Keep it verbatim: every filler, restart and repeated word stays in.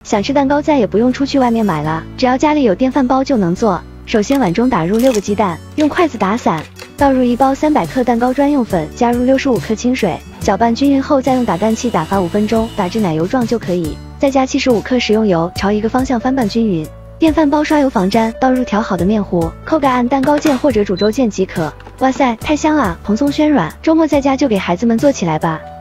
想吃蛋糕再也不用出去外面买了，只要家里有电饭煲就能做。首先碗中打入六个鸡蛋，用筷子打散，倒入一包三百克蛋糕专用粉，加入六十五克清水，搅拌均匀后再用打蛋器打发五分钟，打至奶油状就可以。再加七十五克食用油，朝一个方向翻拌均匀。电饭煲刷油防粘，倒入调好的面糊，扣盖按蛋糕键或者煮粥键即可。哇塞，太香了，蓬松暄软，周末在家就给孩子们做起来吧。